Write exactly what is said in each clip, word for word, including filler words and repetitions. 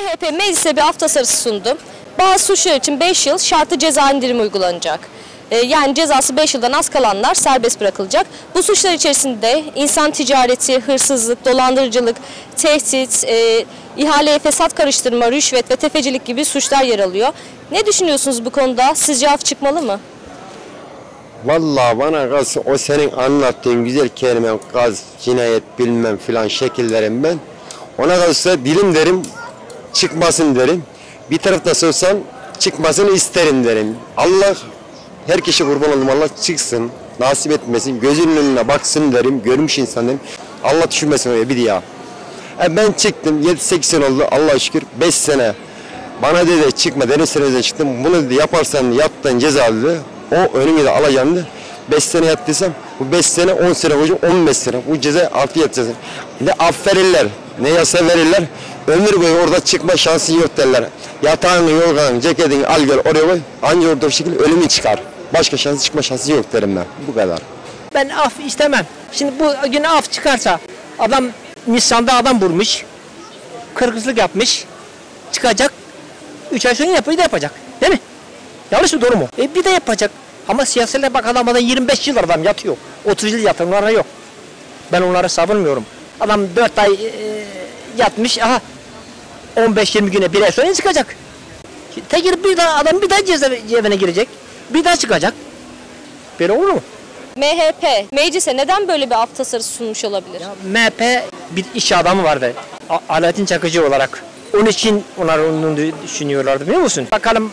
M H P meclise bir af tasarısı sundu. Bazı suçlar için beş yıl şartlı ceza indirimi uygulanacak. Ee, yani cezası beş yıldan az kalanlar serbest bırakılacak. Bu suçlar içerisinde insan ticareti, hırsızlık, dolandırıcılık, tehdit, e, ihaleye fesat karıştırma, rüşvet ve tefecilik gibi suçlar yer alıyor. Ne düşünüyorsunuz bu konuda? Sizce af çıkmalı mı? Vallahi bana kalsa o senin anlattığın güzel kelimen, gaz, cinayet bilmem filan şekillerim ben. Ona kalsa dilim derim, çıkmasın derim. Bir tarafta sorsan çıkmasını isterim derim. Allah, her kişi kurban oldum, Allah çıksın, nasip etmesin, gözünün önüne baksın derim, görmüş insan derim. Allah düşünmesin oraya bir diye. Yani ben çıktım, yedi sekiz sene oldu Allah'a şükür, beş sene. Bana dedi çıkma, deniz seneden çıktım, bunu dedi yaparsan yattın cezalı dedi. O önüne de alacaktı. beş sene yattıysam bu beş sene on sene hocam on beş sene bu ceza altı yatacağız. Ne af verirler, ne yasa verirler. Ömür boyu orada çıkma şansın yok derler. Yatağını, yorganını, ceketini al gel oraya koy. Anca orada bir şekilde ölümü çıkar. Başka şansı çıkma şansı yok derim ben. Bu kadar. Ben af istemem. Şimdi bu gün af çıkarsa adam Nisan'da adam vurmuş. Kırgızlık yapmış. Çıkacak. Üç ay sonra yapıyı da yapacak. Değil mi? Yanlış mı doğru mu? E bir de yapacak. Ama siyasete bak adamdan yirmi beş yıl adam yatıyor. otuz yıl yatanlara yok. Ben onları savunmuyorum. Adam dört ay e, yatmış. Aha on beş yirmi güne bir ay sonra çıkacak. Tekrar bir daha adam bir daha cezaevine girecek. Bir daha çıkacak. Böyle olur mu? M H P meclise neden böyle bir af tasarısı sunmuş olabilir? Ya, M H P bir iş adamı vardı. A Alaaddin Çakıcı olarak. Onun için onlar onu düşünüyorlardı biliyor musun? Bakalım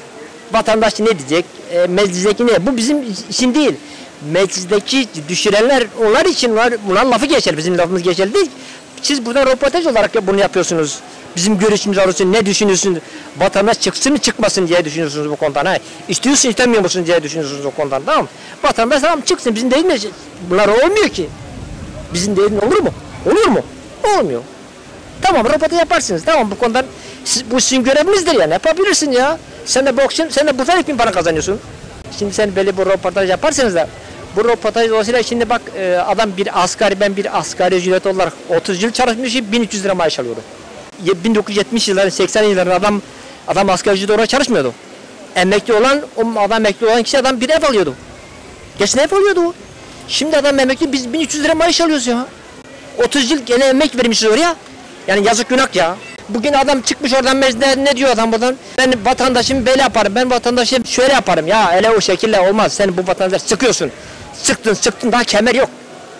vatandaş ne diyecek? E, meclisteki ne? Bu bizim için değil. Meclisteki düşürenler onlar için var. Bunlar lafı geçer. Bizim lafımız geçer değil. Siz burada röportaj olarak bunu yapıyorsunuz. Bizim görüşümüz olursun. Ne düşünüyorsunuz? Vatandaş çıksın mı çıkmasın diye düşünüyorsunuz bu konudan. Ha? İstiyorsun istemiyor musun diye düşünüyorsunuz o konudan. Tamam. Vatandaş tamam çıksın. Bizim değil mi? Bunlar olmuyor ki. Bizim değil mi? Olur mu? Olur mu? Olmuyor. Tamam röportaj yaparsınız. Tamam bu konudan siz, bu sizin görevinizdir yani. Yapabilirsin ya. Sen de boksun, sen de buradan ilk bin para kazanıyorsun. Şimdi sen böyle bu röportaj yaparsanız da bu röportaj dolayısıyla şimdi bak adam bir asgari ben bir asgari ücret olarak otuz yıl çalışmışım bin üç yüz lira maaş alıyorum. bin dokuz yüz yetmiş yılların seksen yılların adam adam asgari ücret olarak çalışmıyordu. Emekli olan o adam emekli olan kişi adam bir ev alıyordu. Geçen ev alıyordu o. Şimdi adam emekli biz bin üç yüz lira maaş alıyoruz ya. otuz yıl gene emek vermişiz oraya. Yani yazık günah ya. Bugün adam çıkmış oradan mecliste ne diyor adam buradan? Ben vatandaşım böyle yaparım, ben vatandaşım şöyle yaparım. Ya öyle o şekilde olmaz. Sen bu vatandaş sıkıyorsun. Sıktın sıktın daha kemer yok.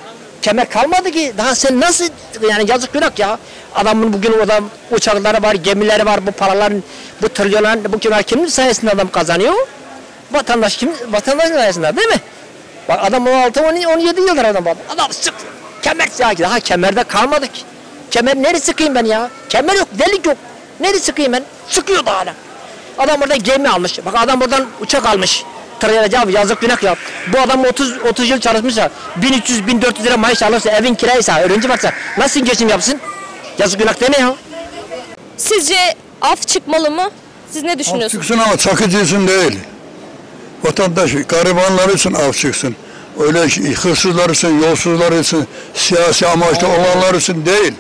Kemer kalmadı ki. Daha sen nasıl yani yazık günah ya. Adamın bugün orada uçakları var, gemileri var. Bu paraların, bu trilyonların, bu kimler kimin sayesinde adam kazanıyor? Vatandaş kim? Vatandaşın sayesinde değil mi? Bak adam on altı on yedi yıldır adam var. Adam sıktı. Kemer ya daha kemerde kalmadı ki. Kemer nereye sıkayım ben ya? Kemer yok, delik yok. Nereye sıkayım ben? Sıkıyor da hala. Adam orada gemi almış. Bak adam oradan uçak almış. Tırayacağım yazık günah ya. Bu adam otuz otuz yıl çalışmışsa bin üç yüz bin dört yüz lira maaş alırsa evin kiraysa, öğrenci varsa nasıl geçim yapsın? Yazık günah değil mi ya? Sizce af çıkmalı mı? Siz ne düşünüyorsunuz? Af çıksın ama Çakıcı için değil. Vatandaş, garibanlar için af çıksın. Öyle hırsızlar için, yolsuzlar için, siyasi amaçlı olanlar için değil.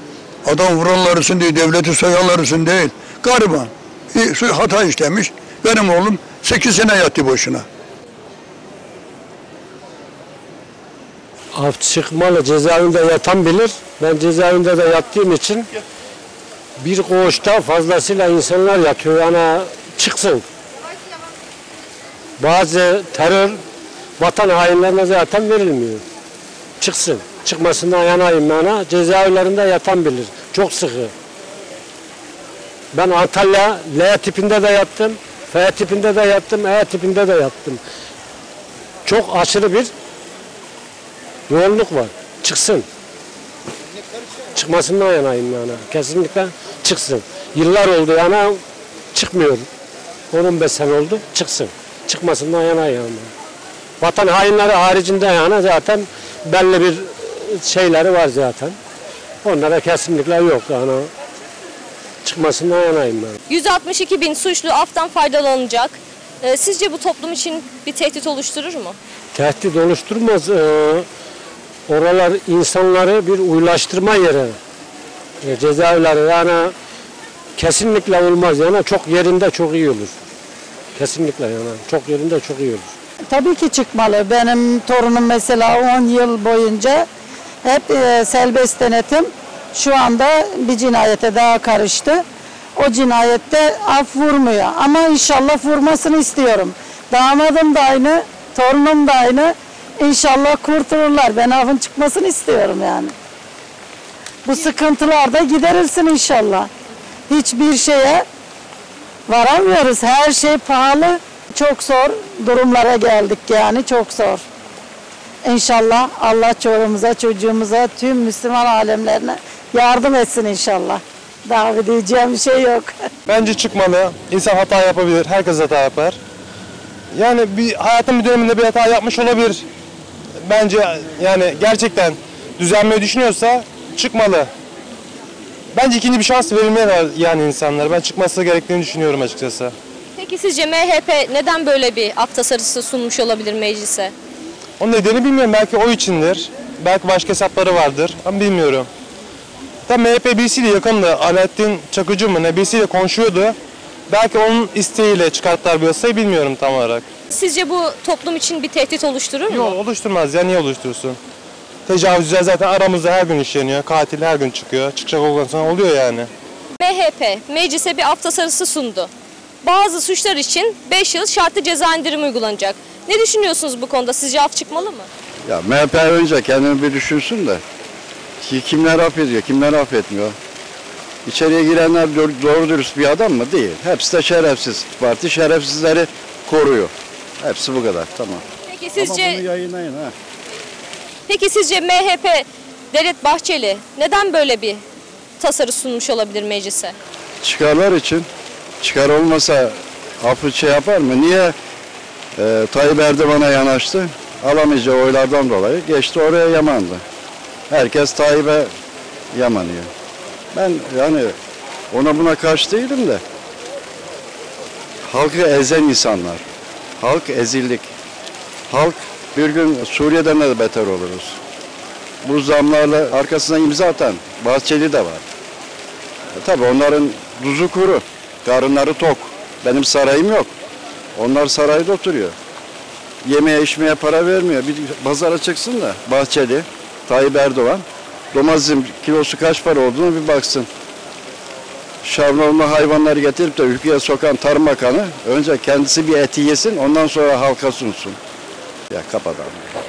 Adam vuranlar için değil, devleti soyanlar için değil. Gariban. Hata işlemiş. Benim oğlum sekiz sene yattı boşuna. Af çıkmalı, cezaevinde yatan bilir. Ben cezaevinde de yattığım için bir koğuşta fazlasıyla insanlar yatıyor. Yani çıksın. Bazı terör vatan hainlerine zaten verilmiyor. Çıksın. Çıkmasından yanayım yana. Cezaevlerinde yatan bilir. Çok sıkı. Ben Antalya L tipinde de yattım. F tipinde de yattım. E tipinde de yattım. Çok aşırı bir yoğunluk var. Çıksın. Çıkmasından yanayım yana. Kesinlikle çıksın. Yıllar oldu yana çıkmıyor. on on beş sene oldu. Çıksın. Çıkmasından yanayım yana. Vatan hainleri haricinde yani zaten belli bir şeyleri var zaten. Onlara kesinlikle yok yani. Çıkmasından yanayım ben. yüz altmış iki bin suçlu aftan faydalanacak. Ee, sizce bu toplum için bir tehdit oluşturur mu? Tehdit oluşturmaz. Ee, oralar insanları bir uylaştırma yeri. E, cezaevleri yani Kesinlikle olmaz yani çok yerinde çok iyi olur. Kesinlikle yani çok yerinde çok iyi olur. Tabii ki çıkmalı. Benim torunum mesela on yıl boyunca hep e, serbest denetim. Şu anda bir cinayete daha karıştı. O cinayette af vurmuyor. Ama inşallah vurmasını istiyorum. Damadım da aynı, torunum da aynı. İnşallah kurtulurlar. Ben afın çıkmasını istiyorum yani. Bu sıkıntılar da giderilsin inşallah. Hiçbir şeye varamıyoruz. Her şey pahalı. Çok zor durumlara geldik yani. Çok zor. İnşallah Allah çoluğumuza, çocuğumuza, tüm Müslüman alemlerine yardım etsin inşallah. Daha bir diyeceğim bir şey yok. Bence çıkmalı. İnsan hata yapabilir. Herkes hata yapar. Yani bir hayatın bir döneminde bir hata yapmış olabilir. Bence yani gerçekten düzelmeyi düşünüyorsa çıkmalı. Bence ikinci bir şans verilmeli yani insanlara. Ben çıkması gerektiğini düşünüyorum açıkçası. Peki sizce M H P neden böyle bir af tasarısı sunmuş olabilir meclise? Onun nedeni bilmiyorum. Belki o içindir. Belki başka hesapları vardır. Ama bilmiyorum. Tam M H P birisiyle yakındı. Alaaddin Çakıcı mı ne birisiyle konuşuyordu. Belki onun isteğiyle çıkarttılar bu yasayı bilmiyorum tam olarak. Sizce bu toplum için bir tehdit oluşturur mu? Yok oluşturmaz ya niye oluştursun? Tecavüzler zaten aramızda her gün işleniyor. Katil her gün çıkıyor. Çıkacak olan sonra oluyor yani. M H P meclise bir af tasarısı sundu. Bazı suçlar için beş yıl şartlı ceza indirimi uygulanacak. Ne düşünüyorsunuz bu konuda? Sizce af çıkmalı mı? Ya M H P önce kendini bir düşünsün de ki kimler affediyor, kimler affetmiyor. İçeriye girenler doğru dürüst bir adam mı? Değil. Hepsi de şerefsiz. Parti şerefsizleri koruyor. Hepsi bu kadar. Tamam. Peki sizce Ama bunu yayınlayın ha. Peki sizce M H P Devlet Bahçeli neden böyle bir tasarı sunmuş olabilir meclise? Çıkarlar için. Çıkar olmasa affı şey yapar mı? Niye e, Tayyip Erdoğan'a yanaştı? Alamayacağı oylardan dolayı geçti oraya yamandı. Herkes Tayyip'e yamanıyor. Ben yani ona buna karşı değilim de halkı ezen insanlar. Halk ezildik. Halk bir gün Suriye'den de beter oluruz. Bu zamlarla arkasına imza atan Bahçeli de var. E, tabii onların tuzu kuru, karınları tok. Benim sarayım yok. Onlar sarayda oturuyor. Yemeğe içmeye para vermiyor. Bir pazara çıksın da Bahçeli, Tayyip Erdoğan domatesin kilosu kaç para olduğunu bir baksın. Şavrulma hayvanları getirip de ülkeye sokan Tarım Bakanı önce kendisi bir eti yesin ondan sonra halka sunsun. Ya kapatalım.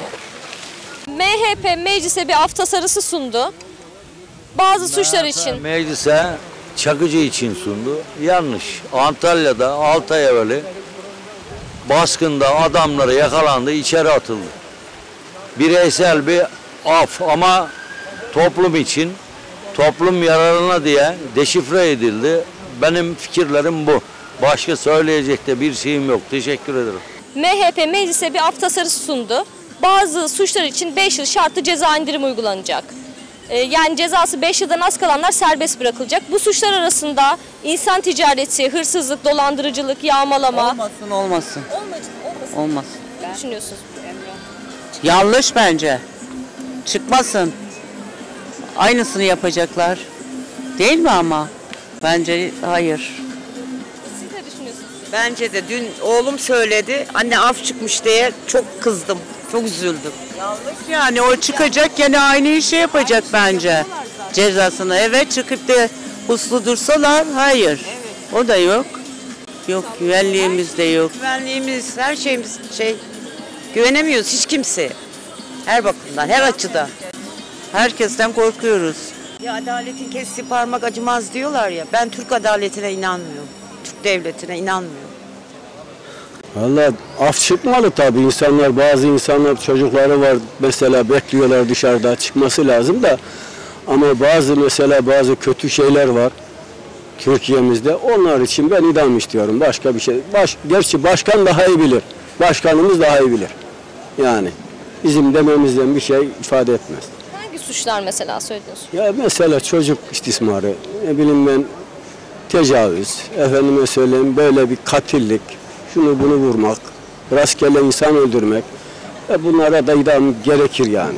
M H P meclise bir af tasarısı sundu. Bazı suçlar için. Meclise Çakıcı için sundu. Yanlış. Antalya'da altı ay evveli baskında adamları yakalandı, içeri atıldı. Bireysel bir af ama toplum için, toplum yararına diye deşifre edildi. Benim fikirlerim bu. Başka söyleyecek de bir şeyim yok. Teşekkür ederim. M H P meclise bir af tasarısı sundu. Bazı suçlar için beş yıl şartlı ceza indirimi uygulanacak. Ee, yani cezası beş yıldan az kalanlar serbest bırakılacak. Bu suçlar arasında insan ticareti, hırsızlık, dolandırıcılık, yağmalama. Olmasın, olmasın. Olmasın. Olmasın. Olmaz. Ne düşünüyorsunuz? Yanlış bence. Çıkmasın. Aynısını yapacaklar. Değil mi ama? Bence hayır. Siz ne düşünüyorsunuz? Bence de dün oğlum söyledi. Anne af çıkmış diye çok kızdım. Çok üzüldüm. Yanlış yani o çıkacak gene aynı işi yapacak bence. Cezasını evet çıkıp da uslu dursalar hayır. O da yok. Yok güvenliğimiz de yok. Güvenliğimiz, her şeyimiz şey. Güvenemiyoruz hiç kimseye. Her bakımdan, her açıdan. Herkesten korkuyoruz. Ya adaletin kestiği parmak acımaz diyorlar ya. Ben Türk adaletine inanmıyorum. Türk devletine inanmıyorum. Vallahi af çıkmalı tabii. İnsanlar, bazı insanlar çocukları var mesela bekliyorlar dışarıda, çıkması lazım da ama bazı mesela bazı kötü şeyler var Türkiye'mizde. Onlar için ben idam istiyorum. Başka bir şey. Baş, gerçi başkan daha iyi bilir. Başkanımız daha iyi bilir. Yani bizim dememizden bir şey ifade etmez. Hangi suçlar mesela söylüyorsunuz? Ya mesela çocuk istismarı, ne bileyim ben tecavüz, efendime söyleyeyim böyle bir katillik, şunu bunu vurmak, rastgele insan öldürmek. E bunlara da idam gerekir yani.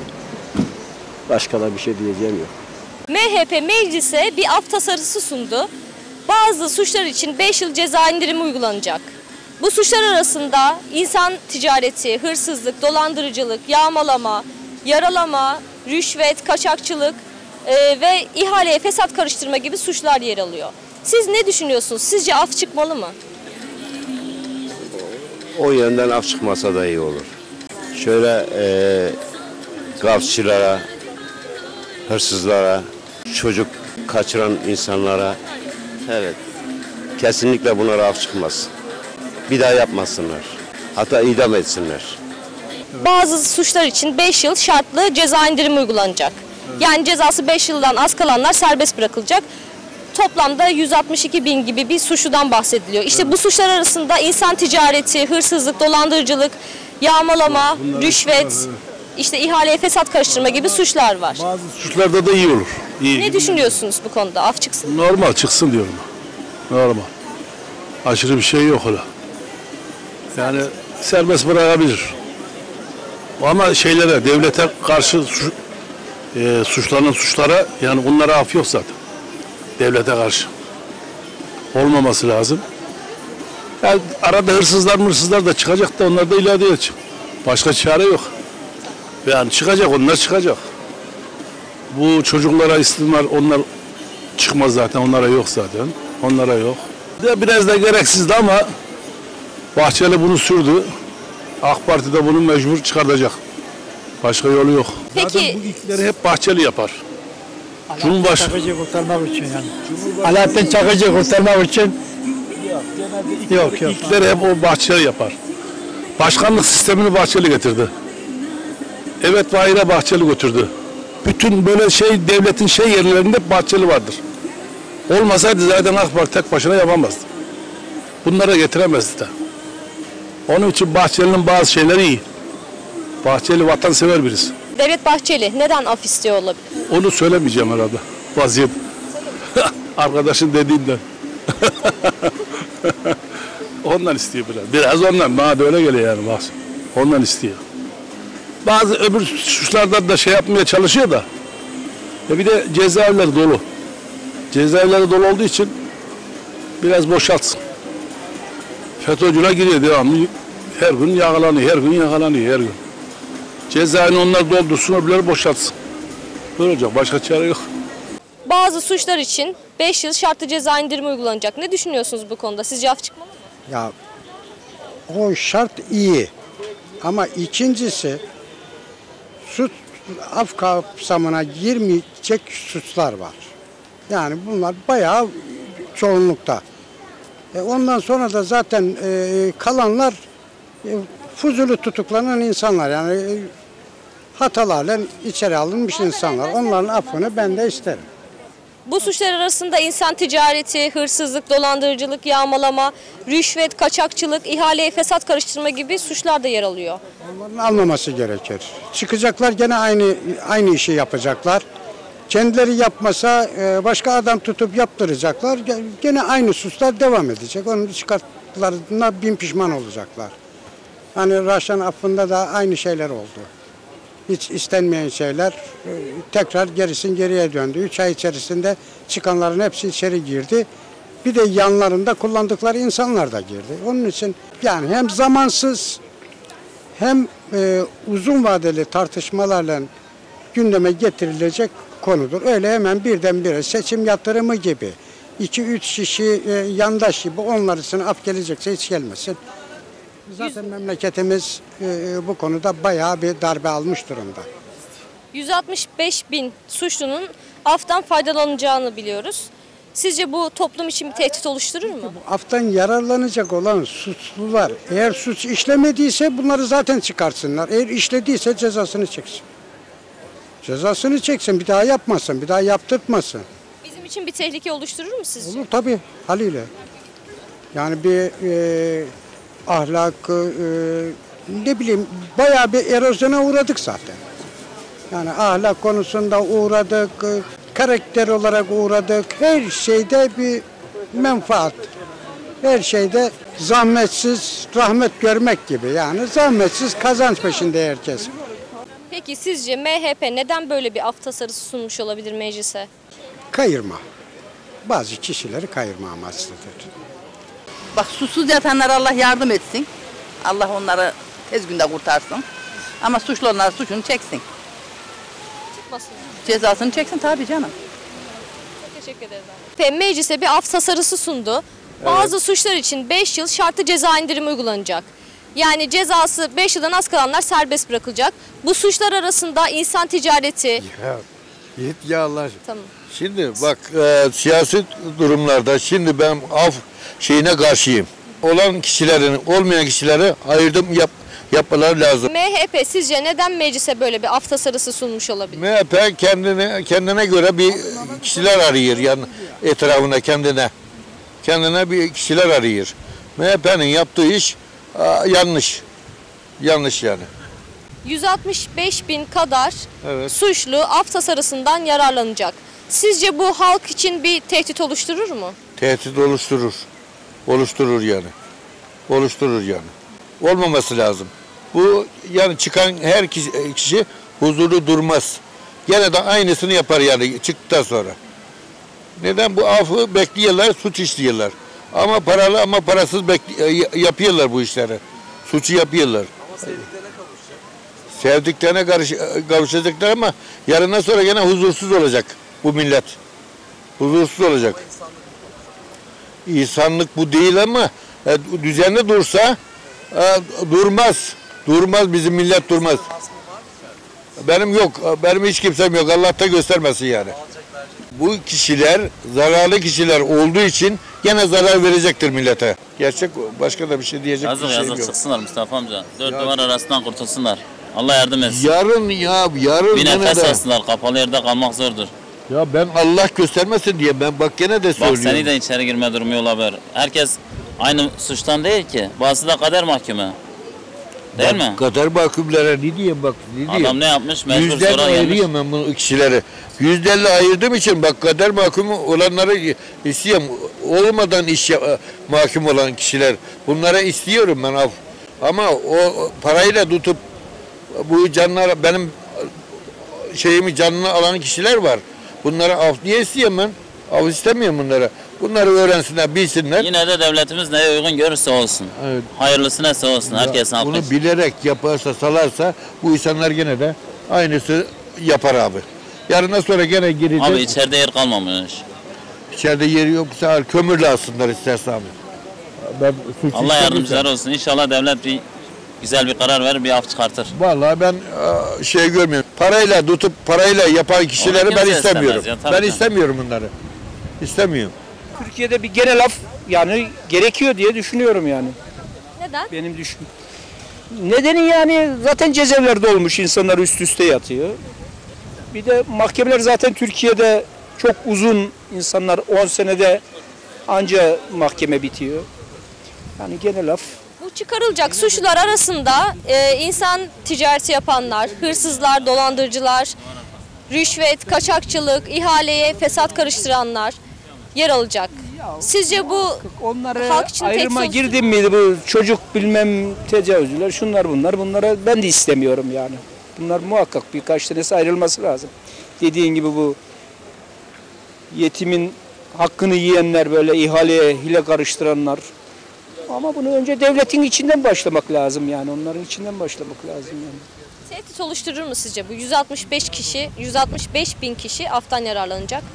Başka da bir şey diyeceğim yok. M H P meclise bir af tasarısı sundu. Bazı suçlar için beş yıl ceza indirimi uygulanacak. Bu suçlar arasında insan ticareti, hırsızlık, dolandırıcılık, yağmalama, yaralama, rüşvet, kaçakçılık e, ve ihaleye fesat karıştırma gibi suçlar yer alıyor. Siz ne düşünüyorsunuz? Sizce af çıkmalı mı? O yönden af çıkmasa da iyi olur. Şöyle e, gavçılara, hırsızlara, çocuk kaçıran insanlara, evet, kesinlikle bunlara af çıkmaz. Bir daha yapmasınlar. Hatta idam etsinler. Bazı suçlar için beş yıl şartlı ceza indirimi uygulanacak. Yani cezası beş yıldan az kalanlar serbest bırakılacak. Toplamda yüz altmış iki bin gibi bir suçludan bahsediliyor. İşte bu suçlar arasında insan ticareti, hırsızlık, dolandırıcılık, yağmalama, Bunlar rüşvet, suçlar, evet. işte ihaleye fesat karıştırma gibi suçlar var. Bazı suçlarda da iyi olur. İyi. Ne düşünüyorsunuz bu konuda? Af çıksın. Normal çıksın diyorum. Normal. Aşırı bir şey yok öyle. Yani serbest bırakabilir. Ama şeylere, devlete karşı suç, e, suçlanan suçlara, yani onlara af yok zaten. Devlete karşı. Olmaması lazım. Yani arada hırsızlar hırsızlar da çıkacak da onlar da ilade edecek. Başka çare yok. Yani çıkacak, onlar çıkacak. Bu çocuklara istismar, onlar çıkmaz zaten, onlara yok zaten. Onlara yok. De biraz da gereksizdi ama Bahçeli bunu sürdü. AK Parti de bunu mecbur çıkartacak. Başka yolu yok. Peki. Zaten bu ilkleri hep Bahçeli yapar. Cumhurbaşkanı. Çakıcı kurtarmak için yani. Alaaddin Çakıcı kurtarmak için. Yok yok. İlkleri hep o Bahçeli yapar. Başkanlık sistemini Bahçeli getirdi. Evet, Vahire Bahçeli götürdü. Bütün böyle şey, devletin şey yerlerinde Bahçeli vardır. Olmasaydı zaten AK Parti tek başına yapamazdı. Bunlara getiremezdi de. Onun için Bahçeli'nin bazı şeyleri iyi. Bahçeli vatansever birisi. Devlet Bahçeli neden af istiyor olabilir? Onu söylemeyeceğim herhalde. Vaziyet. Arkadaşın dediğinden. Ondan istiyor biraz. Biraz ondan. Bana da öyle geliyor yani. Bazı. Ondan istiyor. Bazı öbür suçlardan da şey yapmaya çalışıyor da. Ya bir de cezaevleri dolu. Cezaevleri dolu olduğu için biraz boşaltsın. FETÖ'cüler giriyor devamlı. Her gün yakalanıyor, her gün yakalanıyor, her gün. Cezaevini onlar doldursun, öbürleri boşaltsın. Böyle olacak, başka çare yok. Bazı suçlar için beş yıl şartlı ceza indirimi uygulanacak. Ne düşünüyorsunuz bu konuda? Sizce af çıkmalı mı? Ya o şart iyi. Ama ikincisi suç af kapsamına girmeyecek suçlar var. Yani bunlar bayağı çoğunlukta. E ondan sonra da zaten e, kalanlar e, fuzuli tutuklanan insanlar, yani e, hatalarla içeri alınmış insanlar. Onların affını ben de isterim. Bu suçlar arasında insan ticareti, hırsızlık, dolandırıcılık, yağmalama, rüşvet, kaçakçılık, ihaleye fesat karıştırma gibi suçlar da yer alıyor. Onların almaması gerekir. Çıkacaklar gene aynı aynı işi yapacaklar. Kendileri yapmasa başka adam tutup yaptıracaklar. Gene aynı suçlar devam edecek. Onun çıkarttıklarına bin pişman olacaklar. Hani Raşan affında da aynı şeyler oldu. Hiç istenmeyen şeyler tekrar gerisin geriye döndü. Üç ay içerisinde çıkanların hepsi içeri girdi. Bir de yanlarında kullandıkları insanlar da girdi. Onun için yani hem zamansız hem e, uzun vadeli tartışmalarla gündeme getirilecek konudur. Öyle hemen birdenbire seçim yatırımı gibi iki üç kişi e, yandaş gibi onlar için af gelecekse hiç gelmesin. Zaten memleketimiz e, bu konuda bayağı bir darbe almış durumda. yüz altmış beş bin suçlunun aftan faydalanacağını biliyoruz. Sizce bu toplum için bir tehdit oluşturur mu? Aftan yararlanacak olan suçlular eğer suç işlemediyse bunları zaten çıkarsınlar. Eğer işlediyse cezasını çeksin. Cezasını çeksin, bir daha yapmasın, bir daha yaptırtmasın. Bizim için bir tehlike oluşturur mu sizce? Olur tabii, haliyle. Yani bir e, ahlak, e, ne bileyim bayağı bir erozyona uğradık zaten. Yani ahlak konusunda uğradık, e, karakter olarak uğradık. Her şeyde bir menfaat. Her şeyde zahmetsiz rahmet görmek gibi. Yani zahmetsiz kazanç peşinde herkes. Peki sizce M H P neden böyle bir af tasarısı sunmuş olabilir meclise? Kayırma. bazı kişileri kayırma amaçlıdır. Bak susuz yatanlara Allah yardım etsin. Allah onları tez günde kurtarsın. Ama suçlu olanlar suçunu çeksin. Çıkmasın. Cezasını çeksin tabii canım. Çok teşekkür ederiz. M H P meclise bir af tasarısı sundu. Bazı evet. suçlar için beş yıl şartlı ceza indirimi uygulanacak. Yani cezası beş yıldan az kalanlar serbest bırakılacak. Bu suçlar arasında insan ticareti... Ya, git ya Allah. Tamam. Şimdi bak e, siyasi durumlarda şimdi ben af şeyine karşıyım. Olan kişilerin olmayan kişileri ayırdım yap, yapmaları lazım. M H P sizce neden meclise böyle bir af tasarısı sunmuş olabilir? M H P kendine kendine göre bir kişiler arıyor yani etrafına kendine. Kendine bir kişiler arıyor. M H P'nin yaptığı iş a, yanlış. Yanlış yani. yüz altmış beş bin kadar evet. suçlu af tasarısından yararlanacak. Sizce bu halk için bir tehdit oluşturur mu? Tehdit oluşturur. Oluşturur yani. Oluşturur yani. Olmaması lazım. Bu yani çıkan her kişi, kişi huzurlu durmaz. Gene de aynısını yapar yani çıktıktan sonra. Neden bu afı bekliyorlar, suç işliyorlar. Ama paralı ama parasız yapıyorlar bu işleri. Suçu yapıyorlar. Ama sevdiklerine kavuşacak. Sevdiklerine karış kavuşacaklar ama yarından sonra gene huzursuz olacak bu millet. Huzursuz olacak. İnsanlık bu değil ama e, düzenli dursa e, durmaz. Durmaz bizim millet durmaz. Benim yok. Benim hiç kimsem yok. Allah da göstermesin yani. Bu kişiler zararlı kişiler olduğu için gene zarar verecektir millete. Gerçek başka da bir şey diyecek yazık, bir şey yok. Yazık çıksınlar Mustafa amca. Dört ya, duvar arasından kurtulsunlar. Allah yardım etsin. Yarın ya yarın bir nefes alsınlar. Kapalı yerde kalmak zordur. Ya ben Allah göstermesin diye ben bak gene de söylüyorum. Bak seni de içeri girme durumu olabilir. Herkes aynı suçtan değil ki. Bazısı da kader mahkumu. Değil bak, mi? Kader mahkumlara ne diyeyim bak ne diyeyim. Adam ne yapmış? Mecbur Yüzden sonra ayırıyorum ben bu kişileri. Yüzde elli ayırdığım için bak kader mahkumu olanları istiyorum. Olmadan iş mahkum olan kişiler. Bunlara istiyorum ben af. Ama o parayla tutup bu canlar benim şeyimi canını alan kişiler var. Bunlara af diye istiyorum ben. Af istemiyorum bunlara. Bunları öğrensinler, bilsinler. Yine de devletimiz neye uygun görürse olsun. Evet. Hayırlısı neyse olsun. Herkes bunu yapmış. Bilerek yaparsa, salarsa bu insanlar gene de aynısı yapar abi. Yarından sonra gene girecek. Abi içeride yer kalmamış. İçeride yeri yoksa kömürle alsınlar isterse abi. Ben Allah yardımcılar olsun. İnşallah devlet bir güzel bir karar verir, bir af çıkartır. Vallahi ben şey görmüyorum. Parayla tutup parayla yapan kişileri ben istemiyorum. Ya, ben canım. istemiyorum bunları. İstemiyorum. Türkiye'de bir genel af yani gerekiyor diye düşünüyorum yani. Neden? Benim düşün. Nedeni yani zaten cezaevlerde olmuş insanlar üst üste yatıyor. Bir de mahkemeler zaten Türkiye'de çok uzun, insanlar on senede anca mahkeme bitiyor. Yani genel af. Bu çıkarılacak suçlular arasında e, insan ticareti yapanlar, hırsızlar, dolandırıcılar, rüşvet, kaçakçılık, ihaleye fesat karıştıranlar yer alacak. Sizce bu onları halk için ayrıma girdim miydi bu çocuk bilmem tecavüzcüler şunlar bunlar bunlara ben de istemiyorum yani. Bunlar muhakkak birkaç tanesi ayrılması lazım. Dediğin gibi bu yetimin hakkını yiyenler böyle ihaleye hile karıştıranlar. Ama bunu önce devletin içinden başlamak lazım yani onların içinden başlamak lazım yani. Tehdit oluşturur mu sizce bu yüz altmış beş kişi, yüz altmış beş bin kişi aftan yararlanacak?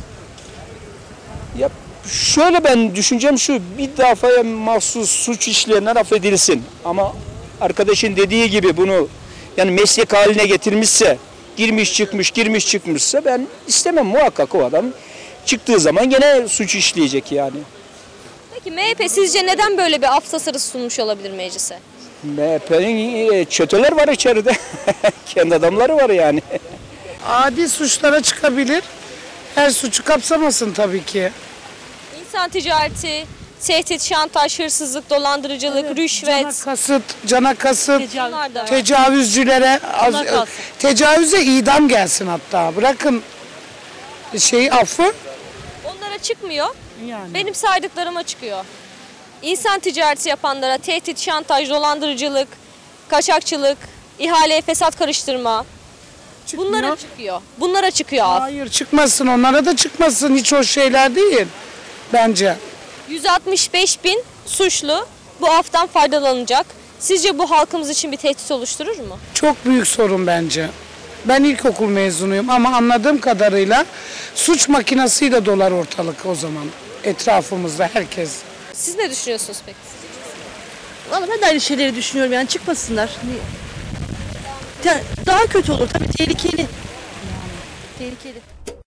Ya şöyle ben düşüncem şu, bir defaya mahsus suç işleyenler affedilsin. Ama arkadaşın dediği gibi bunu yani meslek haline getirmişse, girmiş çıkmış, girmiş çıkmışsa ben istemem muhakkak o adam. Çıktığı zaman gene suç işleyecek yani. Peki M H P sizce neden böyle bir af tasarısı sunmuş olabilir meclise? M H P'nin çeteler var içeride. Kendi adamları var yani. Adi suçlara çıkabilir. Her suçu kapsamasın tabii ki. İnsan ticareti, tehdit, şantaj, hırsızlık, dolandırıcılık, evet, rüşvet. Cana kasıt, cana kasıt, Tecavüz. tecavüzcülere, az, tecavüze idam gelsin hatta. Bırakın şeyi affı. Onlara çıkmıyor, yani. Benim saydıklarıma çıkıyor. İnsan ticareti yapanlara tehdit, şantaj, dolandırıcılık, kaçakçılık, ihaleye fesat karıştırma. Bunlara çıkıyor. Bunlara çıkıyor af. Hayır çıkmasın, onlara da çıkmasın. Hiç hoş şeyler değil bence. yüz altmış beş bin suçlu bu aftan faydalanacak. Sizce bu halkımız için bir tehdit oluşturur mu? Çok büyük sorun bence. Ben ilkokul mezunuyum ama anladığım kadarıyla suç makinesiyle dolar ortalık o zaman. Etrafımızda herkes. Siz ne düşünüyorsunuz peki? Valla ben de aynı şeyleri düşünüyorum yani çıkmasınlar. Daha kötü olur tabii tehlikeli. Tehlikeli.